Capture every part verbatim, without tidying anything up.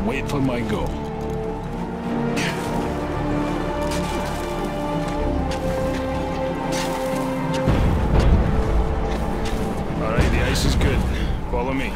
wait for my go. Alright, the ice is good. Follow me.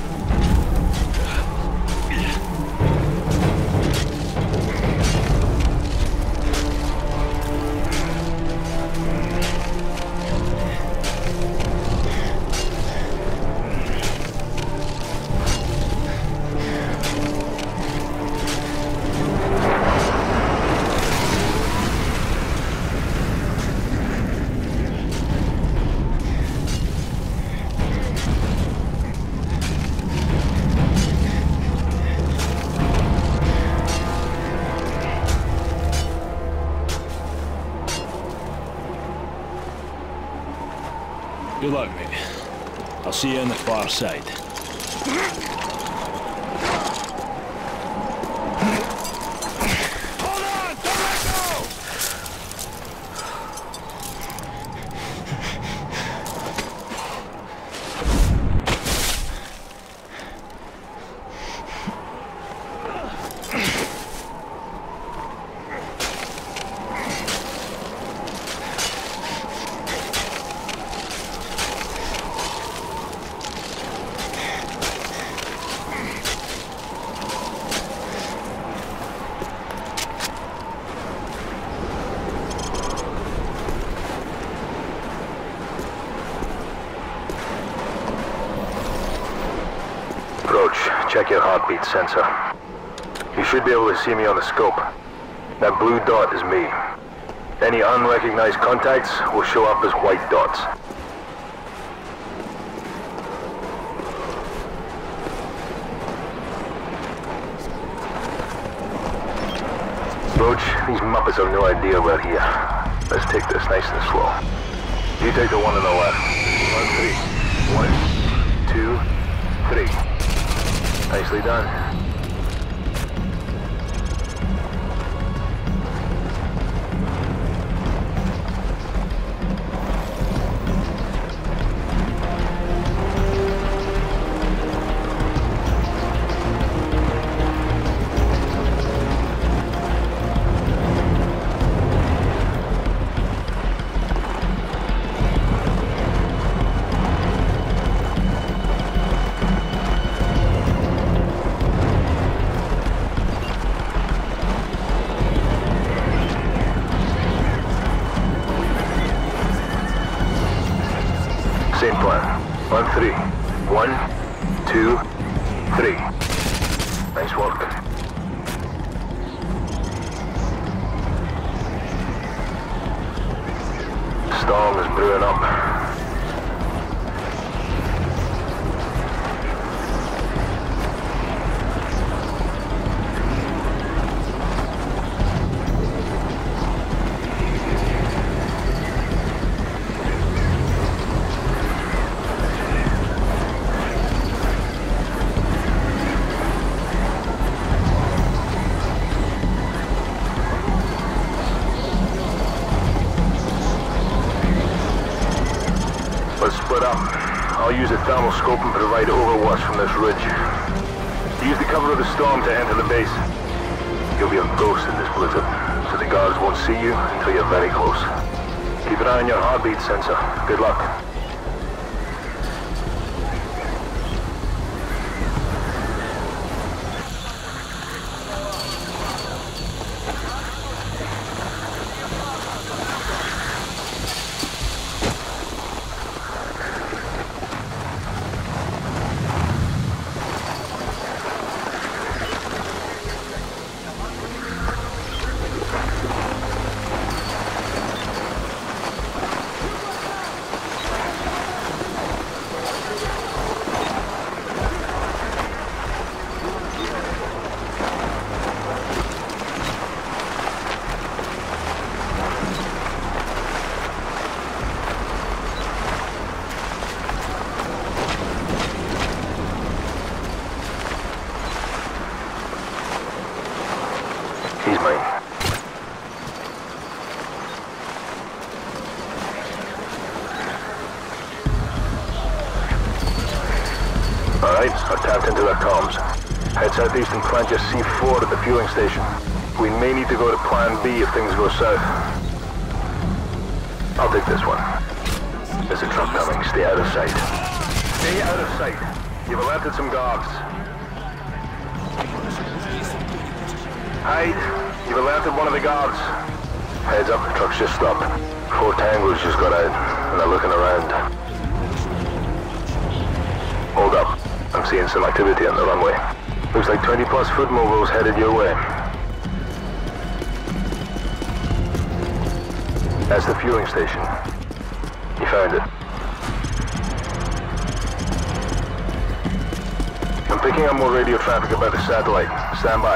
Good luck, mate. I'll see you on the far side. Hold on! Don't let go! Check your heartbeat sensor. You should be able to see me on the scope. That blue dot is me. Any unrecognized contacts will show up as white dots. Roach, these Muppets have no idea we're here. Let's take this nice and slow. You take the one on the left. One, three. One, two, three. Nicely done. Same plan. On three. One, two, three. Nice work. Storm is brewing up. Let's split up. I'll use a thermal scope and provide overwatch from this ridge. Use the cover of the storm to enter the base. You'll be a ghost in this blizzard, so the guards won't see you until you're very close. Keep an eye on your heartbeat sensor. Good luck. He's mine. Alright, I've tapped into their comms. Head southeast and plant your C four at the fueling station. We may need to go to Plan B if things go south. I'll take this one. There's a truck coming. Stay out of sight. Stay out of sight. You've alerted some guards. Hyde, you've alerted one of the guards. Heads up, the truck's just stopped. Four Tangos just got out, and they're looking around. Hold up. I'm seeing some activity on the runway. Looks like twenty plus foot mobiles headed your way. That's the fueling station. You found it. I'm picking up more radio traffic about the satellite. Stand by.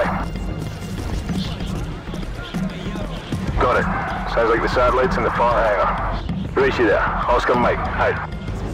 Got it. Sounds like the satellite's in the far hangar. Race you there. Oscar Mike, out.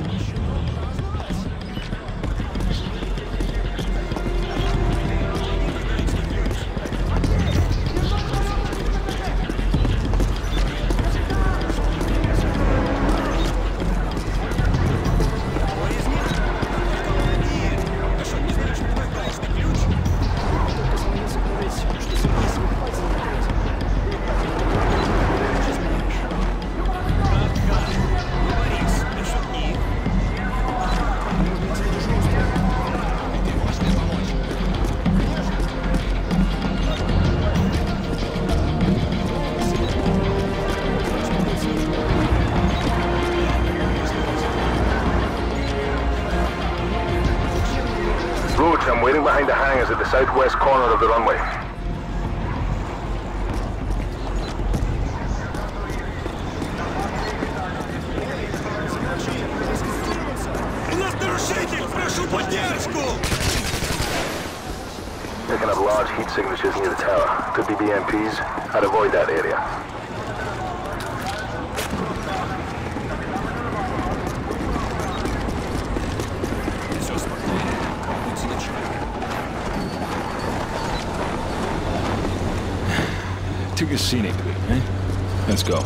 I'm waiting behind the hangars at the southwest corner of the runway. Picking up large heat signatures near the tower. Could be B M Ps. I'd avoid that area. Took a scenic route, eh? Let's go.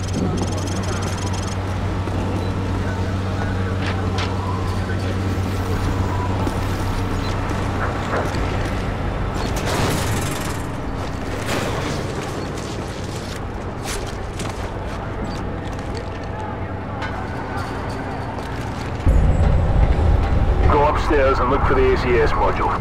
Go upstairs and look for the A C S module.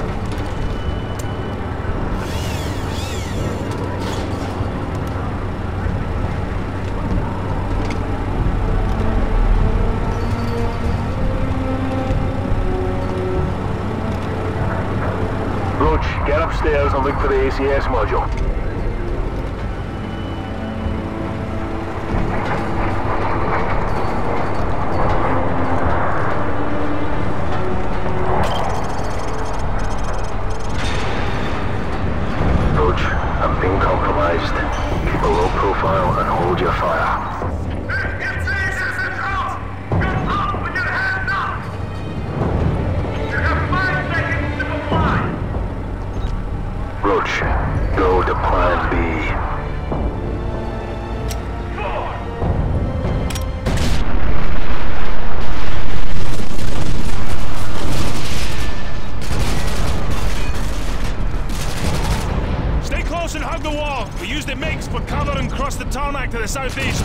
Get upstairs and look for the A C S module. Roach, I'm being compromised. Keep a low profile and hold your fire. Roach, go to Plan B. Stay close and hug the wall. We use the MiGs for cover and cross the tarmac to the southeast.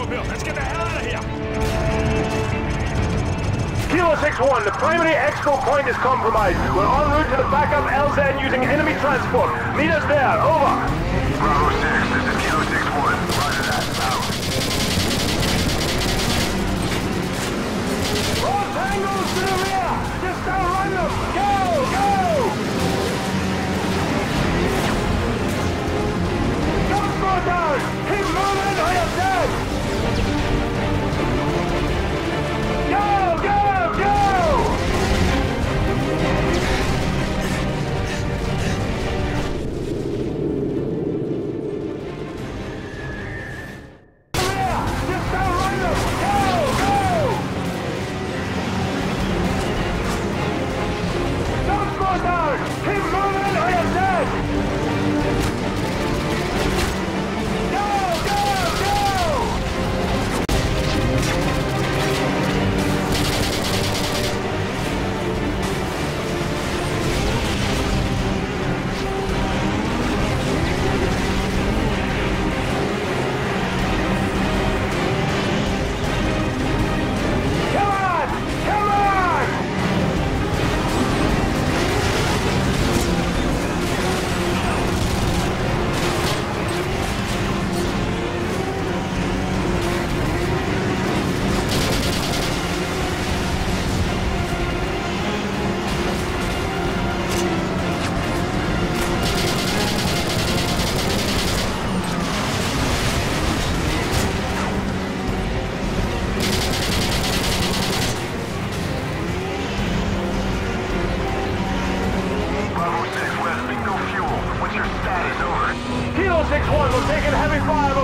Come here, let's get the hell out of here! Kilo six one, the primary expo point is compromised. We're en route to the backup L Z using enemy transport. Meet us there, over. Bravo six, this is Kilo six one. Roger that, out. All tangos to the rear! Just outrun them! Go, go! Don't slow down! Keep moving or you're dead! Go, go, go! Just outrun them! Go, go! Don't slow down! Keep moving or you're dead! Go, go, go! Come on! Come on! Bravo six, we're having no fuel. What's your status, over? Kilo six one, we're taking heavy fire